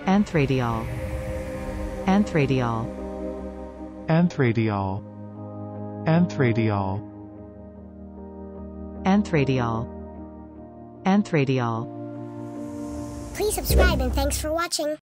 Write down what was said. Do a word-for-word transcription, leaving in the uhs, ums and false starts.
anthradiol, anthradiol, anthradiol, anthradiol, anthradiol, anthradiol. Please subscribe and thanks for watching.